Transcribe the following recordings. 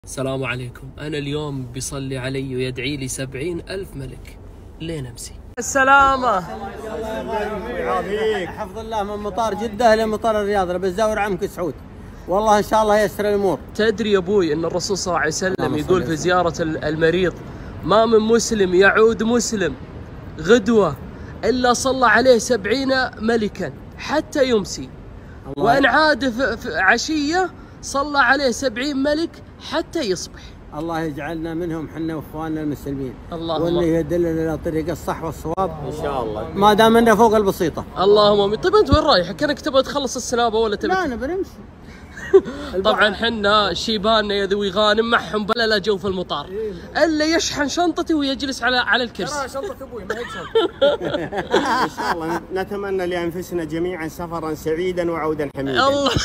السلام عليكم. أنا اليوم بيصلي علي ويدعي لي 70,000 ملك. لين أمسي. السلامة. الله يعافيك. حفظ الله من مطار جدة إلى مطار الرياض بالزاور عمك سعود. والله إن شاء الله ييسر الأمور. تدري يا أبوي أن الرسول صلى الله عليه وسلم يقول في زيارة المريض: ما من مسلم يعود مسلم غدوة إلا صلى عليه 70 ملكا حتى يمسي، وإن عاد في عشية صلى عليه 70 ملك حتى يصبح. الله يجعلنا منهم حنا واخواننا المسلمين، اللهم واللي يدلنا الى طريق الصح والصواب ان شاء الله، ما دام انه فوق البسيطه. اللهم امين. طيب انت وين رايح؟ كانك تبغى تخلص السنابه ولا تبي؟ لا انا بنمشي. طبعا حنا شيباننا يا ذوي غانم معهم بلا لا جو في المطار الا يشحن شنطتي ويجلس على الكرسي. شنطة ابوي ما هي شنطة. ان شاء الله نتمنى لانفسنا جميعا سفرا سعيدا وعودا حميدا.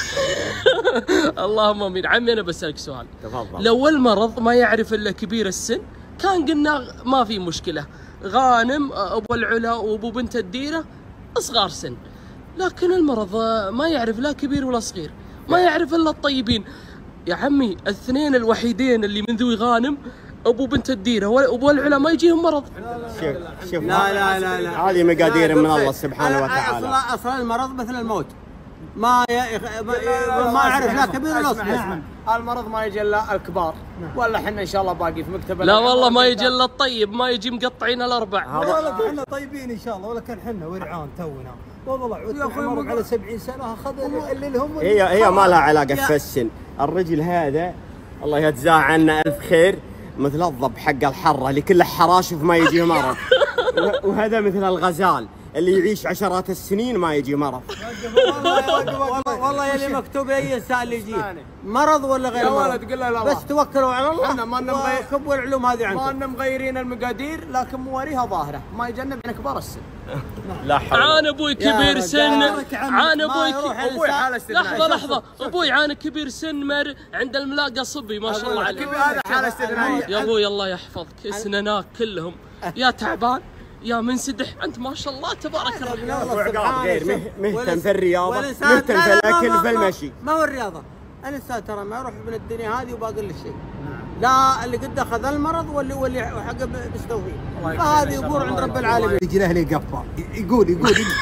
اللهم امين. عمي انا بسالك سؤال، تفضل. لو المرض ما يعرف الا كبير السن كان قلنا ما في مشكله، غانم ابو العلا وابو بنت الديره صغار سن، لكن المرض ما يعرف لا كبير ولا صغير، ما يعرف الا الطيبين. يا عمي الاثنين الوحيدين اللي من ذوي غانم ابو بنت الديره وابو العلا ما يجيهم مرض. شوف لا هذه مقادير من الله سبحانه وتعالى. اصلا المرض مثل الموت، ما يعرف لا كبير ولا صغير. المرض ما يجي الا الكبار، ولا احنا ان شاء الله باقي في مكتب. لا والله ما يجي الا الطيب، ما يجي مقطعين الاربع. والله احنا طيبين ان شاء الله، ولا كان احنا ورعان تونا والله عود على 70 سنه اخذ اللي لهم. هي ما لها علاقه في السن. الرجل هذا الله يجزاه عنا الف خير، مثل الضب حق الحره اللي كله حراشف ما يجيه مرض. وهذا مثل الغزال اللي يعيش عشرات السنين ما يجي مرض. والله يلي مكتوب اي انسان اللي يجيه مرض ولا غير مرض، بس توكلوا على الله. احنا ما كبوا العلوم هذه عنكم، ما مغيرين المقادير، لكن مواريها ظاهره ما يجنب عن كبار السن. لا حول. عان ابوي كبير سن، عان ابوي لحظه ابوي عان كبير سن عند الملاقه صبي ما شاء الله عليه. هذا حاله استثنائيه يا ابوي الله يحفظك، اسناناك كلهم يا تعبان يا منسدح، انت ما شاء الله تبارك الله. ابو عقاب غير مهتم في الرياضه، مهتم في الاكل في المشي. ما هو الرياضه، الانسان ترى ما يروح من الدنيا هذه وباقي له شيء. لا اللي قد اخذ المرض واللي حقه بيستوفي، فهذه امور عند رب العالمين. يجي له قفه يقول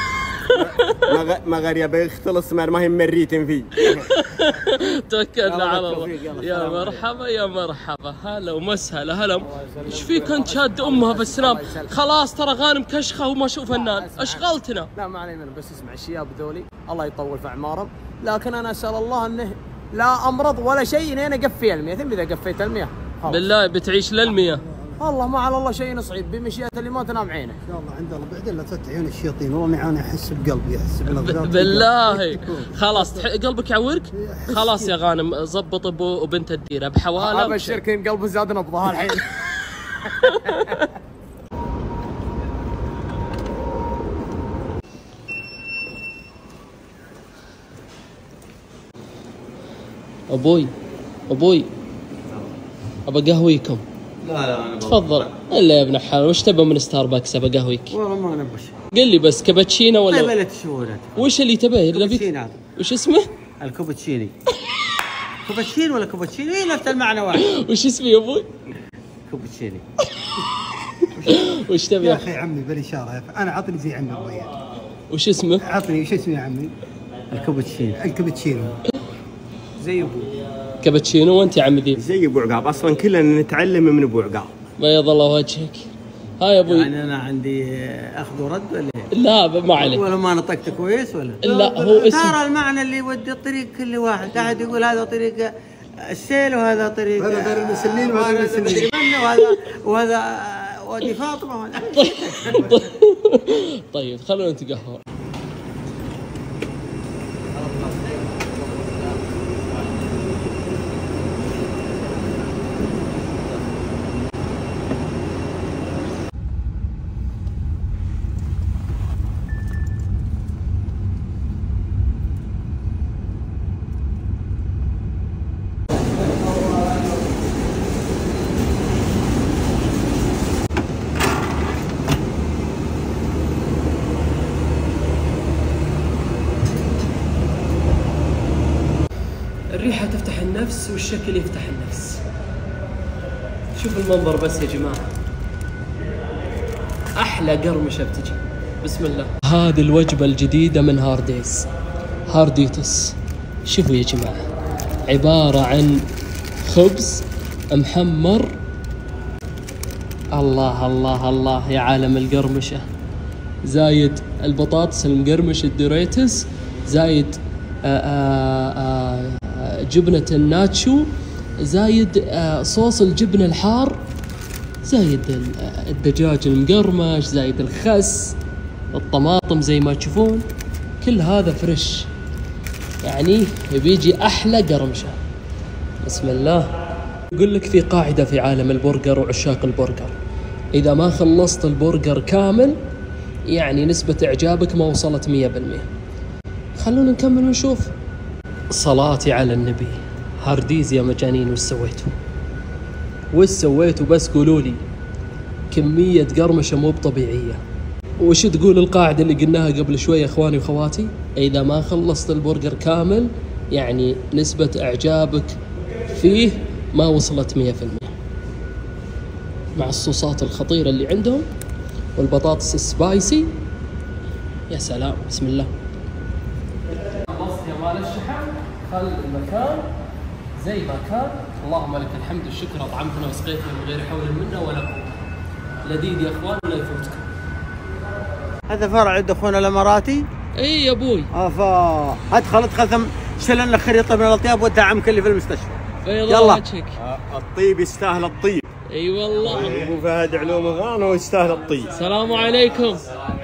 ما غير يبي يختلص ما هي مريتم فيه. توكلنا على الله. يا مرحبا يا مرحبا، هلا ومسهلا. هلا ايش فيك انت شاد امها في السناب؟ خلاص ترى غانم كشخه وما شوف فنان، اشغلتنا. لا ما علي منه، بس اسمع الشياب ذولي الله يطول في اعمارهم، لكن انا اسال الله انه لا امرض ولا شيء لين اقفي المياه. ثم اذا قفيت المياه بالله بتعيش للمياه. والله ما على الله شيء صعيب، بمشيئة اللي ما تنام عينه. ان شاء الله عند الله. بعدين لا تفتح عيون الشياطين، والله انا احس بقلبي، احس بنظرات بالله. خلاص قلبك يعورك؟ خلاص يا غانم ضبط ابو وبنت الديره بحواله. ابشرك ان قلبه زاد نبضه الحين. ابوي ابى قهويكم. لا انا تفضل. الا يا ابن الحلال، وش تبى من ستاربكس؟ ابى قهويك. والله ما نبش. قل لي بس كابتشينو ولا؟ طيب لا تشوفونه. وش اللي تبيه؟ كابتشينو. وش اسمه؟ الكوبتشيني. كوبتشينو ولا كوبتشينو؟ اي نفس المعنى واحد. وش اسمه يا ابوي؟ كوبتشيني. وش تبي يا اخي عمي بالاشاره، انا عطني زي عمي الريال. وش اسمه؟ عطني وش اسمه يا عمي؟ الكابتشينو زي ابوي. كابتشينو. وانت يا عمي ذي؟ زي ابو عقاب، اصلا كلنا نتعلم من ابو عقاب. بيض الله وجهك. هاي يا ابوي. يعني انا عندي اخذ ورد ولا إيه؟ لا ما عليك. ولا ما نطقت كويس ولا؟ لا هو اسم. ترى المعنى اللي يودي الطريق كل واحد، احد يقول هذا طريق السيل وهذا طريق هذا دار المسلمين وهذا المسلمين وهذا وادي فاطمه. طيب خلونا نتقهوى. الريحة تفتح النفس والشكل يفتح النفس. شوف المنظر بس يا جماعة، أحلى قرمشة بتجي. بسم الله. هذه الوجبة الجديدة من هارديز، هارديتس. شوفوا يا جماعة، عبارة عن خبز محمر. الله الله الله يا عالم القرمشة، زايد البطاطس المقرمش الدوريتس، زايد جبنة الناتشو، زايد صوص الجبن الحار، زايد الدجاج المقرمش، زايد الخس، الطماطم زي ما تشوفون، كل هذا فريش. يعني بيجي أحلى قرمشة. بسم الله. يقول لك في قاعدة في عالم البرجر وعشاق البرجر، إذا ما خلصت البرجر كامل يعني نسبة إعجابك ما وصلت 100%. خلونا نكمل ونشوف. صلاتي على النبي. هارديز يا مجانين، وش سويتوا؟ وش سويتوا بس قولوا لي. كمية قرمشة مو طبيعية. وش تقول القاعدة اللي قلناها قبل شوي اخواني واخواتي؟ إذا ما خلصت البرجر كامل يعني نسبة إعجابك فيه ما وصلت 100%. مع الصوصات الخطيرة اللي عندهم والبطاطس السبايسي، يا سلام. بسم الله. خلصت يا مال الشحن، خل المكان زي ما كان. اللهم لك الحمد والشكر، أطعمتنا وسقيتنا من غير حول منا ولا قوة. لذيذ يا اخوان ولا يفوتكم. هذا فرع عند اخونا الاماراتي. اي يا ابوي. افا ادخل اشتري لنا خريطه من الاطياب وانت عمك اللي في المستشفى. يلا وجهك. الطيب يستاهل الطيب. اي والله. ابو فهد علوم غانم ويستاهل الطيب. السلام عليكم.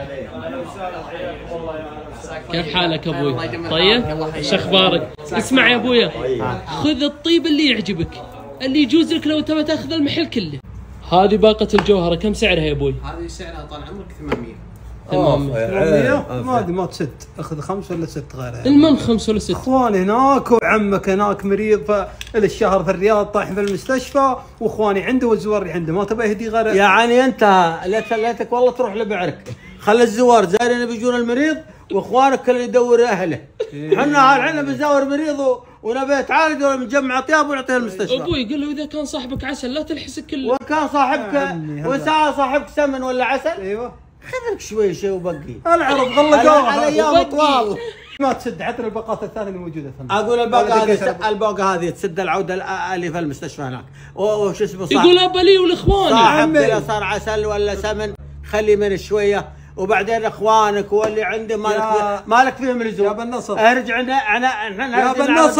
كيف حالك ابوي؟ طيب؟ ايش اخبارك؟ اسمع يا ابويا، خذ الطيب اللي يعجبك، اللي يجوز لك لو تبى تاخذ المحل كله. هذه باقة الجوهرة كم سعرها يا ابوي؟ هذه سعرها طال عمرك 800. 800 ما ادري، ما تسد، اخذ 5 ولا 6 غيرها. المن 5 ولا 6. اخواني هناك وعمك هناك مريض الشهر في الرياض طايح في المستشفى، واخواني عنده والزوار عندي، ما تبى يهدي غير يعني انت ليتك والله تروح لبعرك، خلي الزوار زايرين بيجون المريض واخوانك اللي يدور اهله. احنا بنزور مريض ونبي يتعالج ولا بنجمع اطياب ونعطيها المستشفى. ابوي قل له اذا كان صاحبك عسل لا تلحسك كله. وكان صاحبك وساعة صاحبك سمن ولا عسل. ايوه خذ لك شوي شيء وبقي. العرض غلقوها على ايام طوال. ما تسد حتى الباقات الثانيه اللي موجوده في اقول الباقه هذه تسد العوده اللي في المستشفى هناك. وش اسمه صاحب يقول ابلي والاخوان صاحب اذا صار عسل ولا سمن خلي من شويه، وبعدين اخوانك واللي عنده مالك فيهم لزوم. يا بالنصر ارجع احنا يا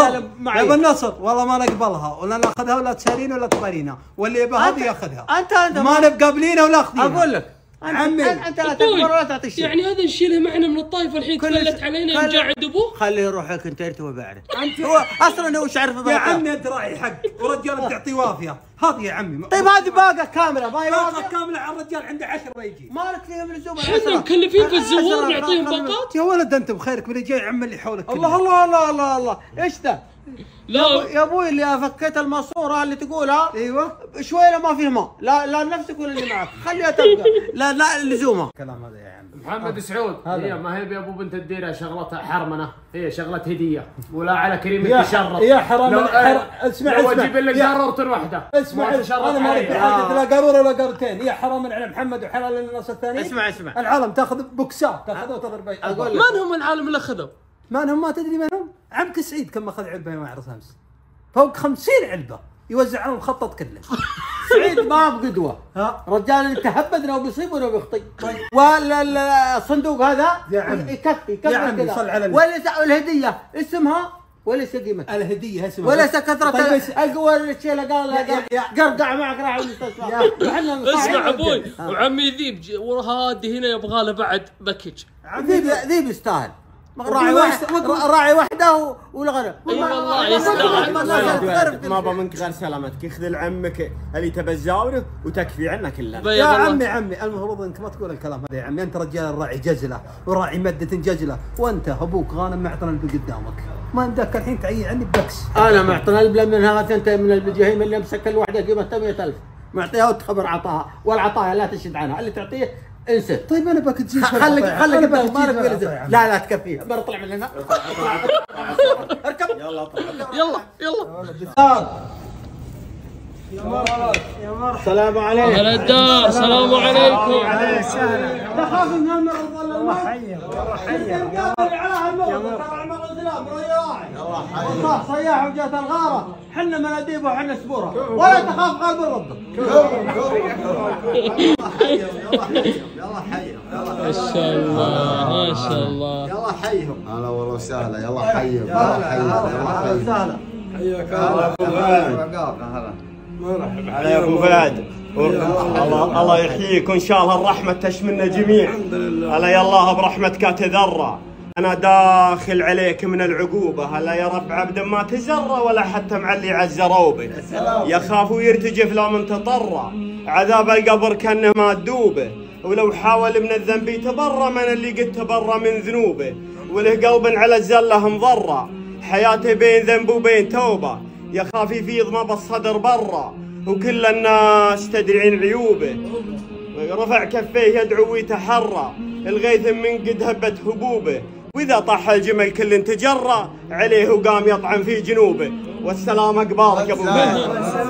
بالنصر والله ما نقبلها ولا ناخذها ولا تسالينا ولا تبارينا، واللي يبغى هذه ياخذها. انت ما نبقى ولا اخذينها. اقول لك عمي انت لا تكبر ولا تعطي شيء. يعني هذا نشيلها معنا من الطائف الحين تفلت علينا يوم جاء عند ابوه. خليه يروح لك انت ارتوى بعد. هو اصلا هو عارف يا عمي الدراعي حق ورجال تعطي وافيه هذه يا عمي. طيب هذه باقه كامله ما هي باقه كامله على الرجال عنده 10 يجي. مالك فيهم لزوم. احنا مكلفين في الزوار نعطيهم باقات. يا ولد انت بخيرك من جاي عم اللي حولك. الله الله الله الله الله ايش ذا؟ لا يا ابوي اللي فكيت الماسوره اللي تقولها ايوه شويه ما فيه ماء، لا لنفسك ولا اللي معك، خليها تبقى. لا لزومها. الكلام هذا يا عم محمد سعود هي ما هي بابو بنت الديره شغلتها حرمنه، هي شغله هديه ولا على كريم تشرف. يا حرام اسمع لو اجيب لك قاروره واحده. اسمع انا ما اعرف حاجه لا قاروره ولا قارتين، يا حرام على محمد وحلال للناس الثانيين. اسمع العالم تاخذ بوكسات تاخذها وتضرب. اقول لك من هم العالم اللي اخذوا؟ من هم ما تدري من هم؟ عمك سعيد كم اخذ علبه يوم عرس امس؟ فوق 50 علبه يوزع على المخطط كله. سعيد ما بقدوه، رجال تهبدنا وبيصيبنا وبيخطي. ولا الصندوق هذا يكفي يا عمي صل على النبي. وليس الهديه اسمها وليس قيمتها. الهديه اسمها وليس كثره القوى اللي تشيلها. قال قرقع معك راح المستشفى. اسمع ابوي وعمي ذيب وهادي هنا يبغى له بعد باكج. ذيب يستاهل. راعي واحده والغنم. اي والله يستاهل. ما ابغى منك غير سلامتك، اخذ لعمك اللي تبى تزاوره وتكفي عنا كلنا. يا عمي المفروض انك ما تقول الكلام هذا يا عمي. انت رجال راعي جزله وراعي مده جزله، وانت ابوك غانم معطنا اللي قدامك، ما عندك الحين تعيي عني بكس. انا معطنا البلا منها انت من الجهيم اللي امسك الوحده قيمتها 100,000 معطيها وتخبر عطاها والعطاها لا تشد عنها، اللي تعطيه انسى. طيب انا باك تجيب خليك لا تكفيها. برا طلع من هنا. اركب يلا السلام عليكم. هلا الدار، السلام عليكم. تخاف من المرض ولا الله يحييك. والله صياح وجات الغاره، حنا مناديب وحنا سبوره، ولا تخاف قلب الرب. ما شاء الله ما شاء الله. يلا حيهم. هلا والله وسهلا. يلا حيهم. يلا حيهم. وسهلا. حياك الله. هلا يا ابو فهد. الله يحييك وان شاء الله الرحمه تشملنا جميع. الحمد لله. هلا يا الله برحمتك تذرع. انا داخل عليك من العقوبه. هلا يا رب عبد ما تزرى ولا حتى معلي عزروبه. يخاف ويرتجف لو من تطرى. عذاب القبر كانه ما تدوبه. ولو حاول من الذنب يتبرى من اللي قد تبرى من ذنوبه. وله قلب على الزله مضرة. حياته بين ذنب وبين توبه. يخاف يفيض ما بالصدر برا. وكل الناس تدري عن عيوبه. رفع كفيه يدعو ويتحرى. الغيث من قد هبت هبوبه. واذا طاح الجمل كل تجرى عليه وقام يطعن في جنوبه. والسلام اقبالك يا ابو فهد.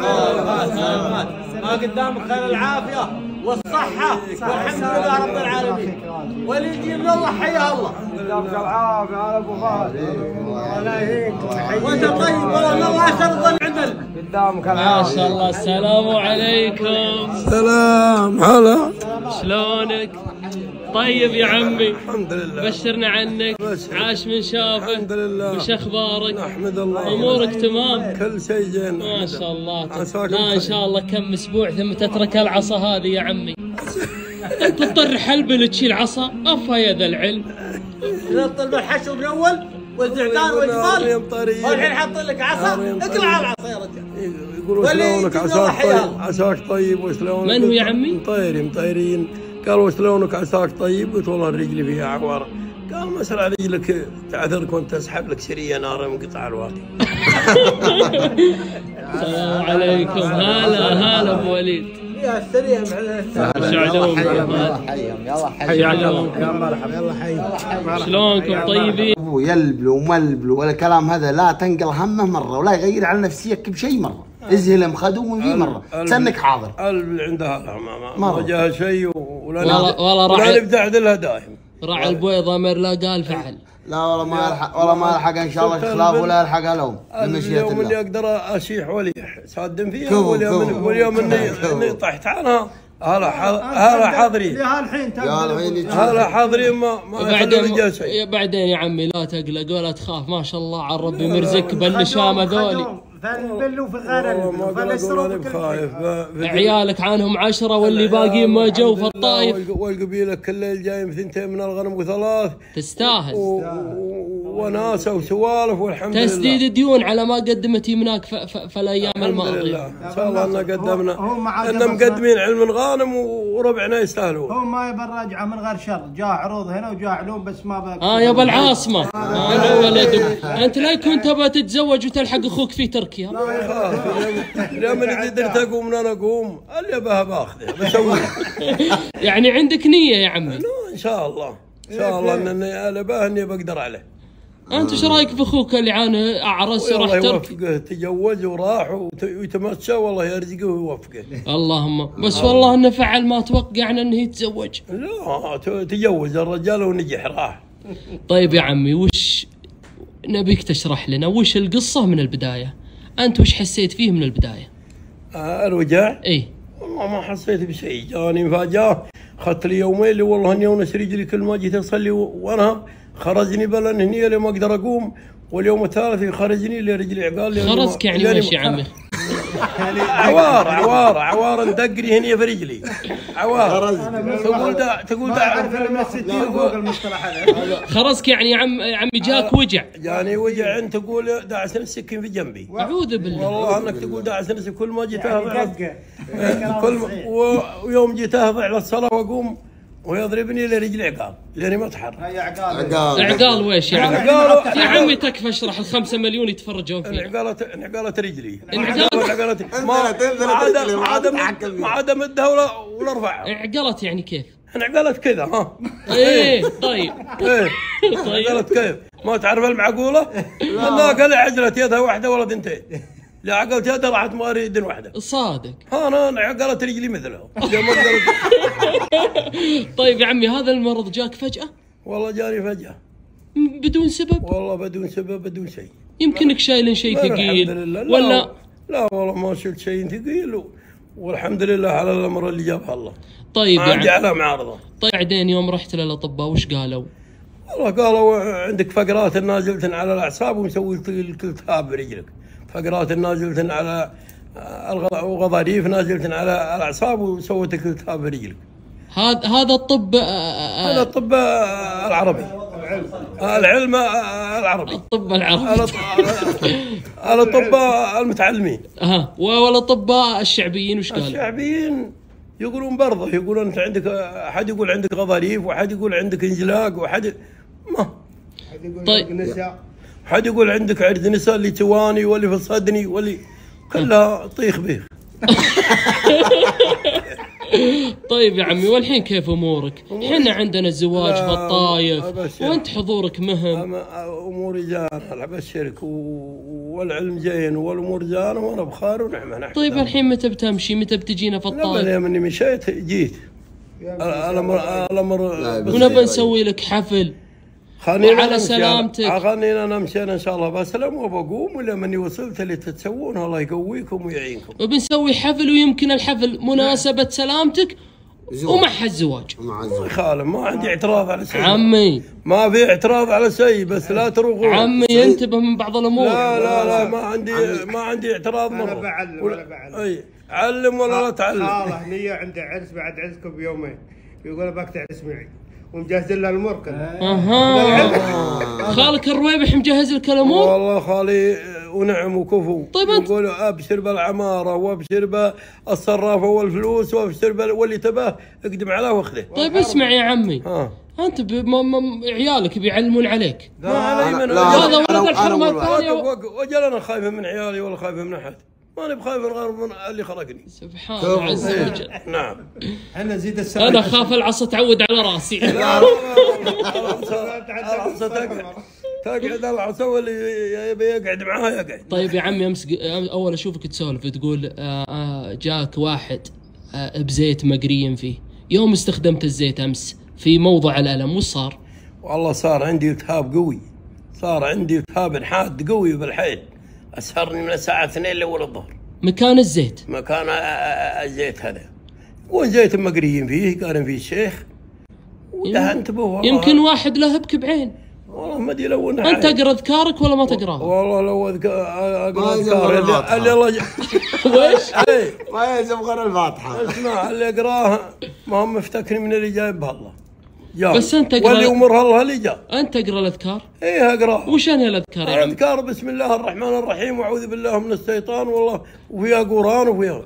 ما قدامك خير العافيه والصحه والحمد لله رب العالمين. واللي من الله حيا الله. قدامك العافيه يا ابو فهد. الله يهيك. وانت طيب والله ان الله يسر عندنا. قدامك ما العافيه. شاء الله. السلام عليكم. سلام هلا. شلونك؟ طيب يا عمي. الحمد لله. بشرنا عنك. عاش من شافه. الحمد لله. وش اخبارك؟ نحمد الله. امورك تمام؟ كل شيء زين. ما شاء الله. عساك لا ان شاء الله كم اسبوع ثم تترك العصا هذه يا عمي. انت تضطر حلبل تشيل عصا. افا يا ذا العلم. نطل بالحشو من اول والزعتان والجبال. والحين حاط لك عصا. اقلع على العصا يا رجال. يقولوا شلونك عساك طيب. عساك طيب وشلونك. من هو يا عمي؟ مطيرين. قالوا شلونك عساك طيب. قلت والله رجلي فيها عوار. قال مسرع رجلك تعذرك وانت اسحب لك سريه نار منقطع الوادي. السلام عليكم. هلا ابو وليد. يا سريع شعلوم. يلا حيهم. يلا حيهم. يا مرحبا. يلا حيهم. شلونكم طيبين؟ يلبلوا وملبلوا ولا كلام هذا. لا تنقل همه مره ولا يغير على نفسيتك بشيء مره. ازهل خدوم فيه مره. سنك حاضر. اللي عندها ما جاها شيء والله راعي نبدع لها دايم. راعي البيضة مر لا قال فعل. لا والله ما يلحق. والله ما يلحق ان شاء الله خلاف ولا يلحق لهم. اليوم اللي اقدر اشيح وليح صادم فيها. واليوم اني طحت عنها. هلا حاضرين. هلا حاضرين ما بعدين يا عمي لا تقلق ولا تخاف. ما شاء الله على ربي مرزق بالنشامه ذولي. فالبلوا في غير عيالك عنهم 10 واللي باقيين ما جو في الطايف. والقبيله كل الليل جايين بثنتين من الغنم وثلاث. تستاهل. وناسه وسوالف والحمد لله. تسديد الديون على ما قدمت يمناك في الايام الماضيه. ان شاء الله ان قدمنا. ان مقدمين علم الغانم وربعنا يستاهلون. هو ما يبى الراجعه من غير شر. جاء عروض هنا وجاء علوم بس ما بقى. يا بالعاصمه. انا ولدك. انت لا كنت تبغى تتزوج وتلحق اخوك في تركيا. لا يخاف. اليوم اللي قدرت اقوم انا اقوم. اللي ابغى باخذه بسويه. يعني عندك نيه يا عمي؟ ان شاء الله. ان شاء الله اني ابغى اني بقدر عليه. انت ايش رايك في اخوك اللي عانى اعرس وراح ترك؟ يوفقه. تجوز وراح ويتمشى والله يرزقه ويوفقه. اللهم. بس والله انه فعل ما توقعنا انه يتزوج. لا تجوز الرجال ونجح راح. طيب يا عمي وش نبيك تشرح لنا وش القصه من البدايه؟ انت وش حسيت فيه من البدايه؟ الوجع؟ اي والله ما حسيت بشيء. جاني مفاجاه. اخذت لي يومين اللي والله اني ونس رجلي كل ما جيت اصلي وانا خرجني بلن هني اللي ما اقدر اقوم. واليوم الثالث يخرجني اللي رجلي عقال. خرجك يعني ماشي يا عمي؟ عوار ندقني هني في رجلي. عوار. تقول فيلم الستين فوق المصطلح هذا. خرجك يعني يا عمي جاك وجع؟ يعني وجع. انت تقول داعس السكين في جنبي. اعوذ بالله. والله انك تقول داعس السكين كل ما جيت ويوم جيت اهضع للصلاه واقوم ويضربني لرجلي عقال لاني ما اتحرك. عقال ويش يا عمي؟ يا عمي تكفى اشرح. ال5 مليون يتفرجون فيه. انعقالت رجلي. ما عاد امدها ولا ارفعها. انعقلت يعني كيف؟ انعقلت كذا. ها ايه طيب. انعقلت كيف؟ ما تعرف المعقوله؟ لا قال عجلت يدها واحده ولا ثنتين. لا عقلت يده راحت ما اريد واحده. صادق. انا عقلت رجلي مثله. طيب يا عمي هذا المرض جاك فجأة؟ والله جاني فجأة. بدون سبب؟ والله بدون سبب بدون شيء. يمكنك شايل شيء ثقيل ولا؟ لا والله ما شلت شيء ثقيل والحمد لله على الامر اللي جابها الله. طيب ما عندي على معارضه. طيب بعدين يوم رحت للاطباء وش قالوا؟ والله قالوا عندك فقرات نازلة على الاعصاب ومسوي التهاب برجلك. فقرات نازلة على وغضاريف نازلة على الاعصاب وسوت التهاب برجلك. هذا الطب هذا الطب العربي. العلم العربي. الطب العربي. الطب المتعلمين. والاطباء الشعبيين وش قالوا؟ الشعبيين يقولون برضه، يقولون انت عندك، احد يقول عندك غضاريف واحد يقول عندك انزلاق واحد ما طيب نساء، حد يقول عندك عرض نساء اللي تواني واللي في صدني واللي كلها طيخ بيخ. طيب يا عمي والحين كيف امورك؟ احنا عندنا الزواج في الطايف وانت حضورك مهم. اموري زينه ابشرك والعلم زين والامور زينه وانا بخير ونعمه. طيب الحين متى بتمشي؟ متى بتجينا في الطايف؟ لا مني مشيت جيت. الامر ونبى نسوي لك حفل وعلى سلامتك. خلينا نمشي ان شاء الله بسلم وبقوم ولا مني وصلت اللي تتسوون الله يقويكم ويعينكم. وبنسوي حفل ويمكن الحفل مناسبة سلامتك ومع الزواج. خالد ما عندي اعتراض على شيء عمي، ما في اعتراض على شيء بس لا تروغون. عمي انتبه من بعض الامور. لا ما عندي اعتراض مره. انا بعلم اي علم ولا لا تعلم. خاله نية عنده عرس بعد عرسكم بيومين يقول ابغاك تعرس معي ومجهز له الامور كلها. خالك الرويبح مجهز لك الامور؟ والله خالي ونعم وكفو. طيب يقول ابشر بالعماره وابشر بالصرافه والفلوس وابشر واللي تباه اقدم عليه واخذه. طيب اسمع يا عمي، انت عيالك بيعلمون عليك. ما علي من هذا ولد الحرمه الثانيه. وجل انا خايف من عيالي ولا خايف من احد، ماني بخايف غير من اللي خلقني سبحان الله عز وجل. نعم. انا زيد السنه انا خاف العصا تعود على راسي. تقعد العصا واللي يبي يقعد معاها يقعد. طيب يا عمي امس اول اشوفك تسولف تقول جاك واحد بزيت مقريين فيه. يوم استخدمت الزيت امس في موضع الالم وش صار؟ والله صار عندي التهاب قوي، صار عندي التهاب حاد قوي بالحيل، اسهرني من الساعه 2 لاول الظهر. مكان الزيت؟ مكان الزيت هذا وزيت مقريين فيه قارن فيه الشيخ ودهنت به. والله يمكن واحد لهبك بعين. والله ما ادري لو انه انت تقرا اذكارك ولا ما تقراها؟ والله لو اقرا اذكار اللي الله ويش؟ ما يلزم غير الفاتحه. اسمع اللي اقراها ما هم مفتكرين من اللي جايبها الله. بس انت اقرا واللي امرها الله اللي جاب. انت اقرا الاذكار؟ ايه اقراها. وش هي الاذكار يا عم؟ الاذكار بسم الله الرحمن الرحيم واعوذ بالله من الشيطان والله وفيها قران وفيها.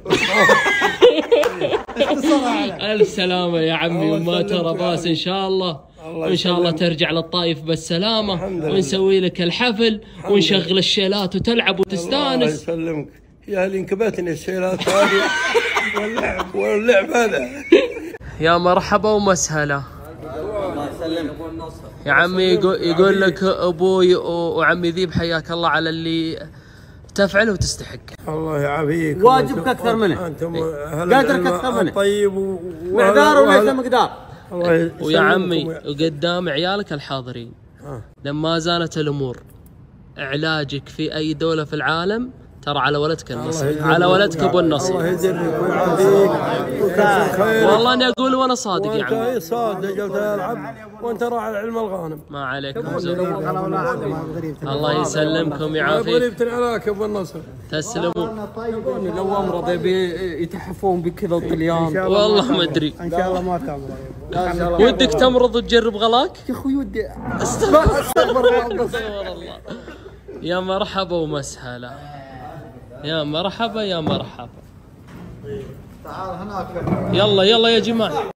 الف سلامه يا عمي وما ترى باس ان شاء الله. وان شاء الله ترجع للطايف بالسلامه ونسوي لك الحفل ونشغل الشيلات وتلعب وتستانس. الله يسلمك يا اللي انكبتني الشيلات هذه واللعب هذا. يا مرحبا ومسهلا يا عمي. يقول لك ابوي وعمي ذيب حياك الله على اللي تفعله وتستحق. الله يعافيك. واجبك اكثر منه، انتم قدرك اكثر منه. طيب معذار وليس مقدار. ويا عمي وقدام عيالك الحاضرين لما زالت الامور علاجك في اي دوله في العالم ترى على ولدك النصيب، على ولدك ابو النصيب. الله يجزيك ويعافيك ويكثر خيرك. والله اني اقول وانا صادق يا عمي. وانت صادق قلت العب وانت راعي العلم الغانم. ما عليكم زين. الله يسلمكم ويعافيك. غريبتني عليك يا ابو النصر. تسلموا. لو امرض يبي يتحفون بكذا الطليان. والله ما ادري. ان شاء الله ما تمرض. ودك تمرض وتجرب غلاك؟ يا اخوي ودي استغفر الله. يا مرحبا ومسهلا. يا مرحبا يا مرحبا. يلا يا جماعة.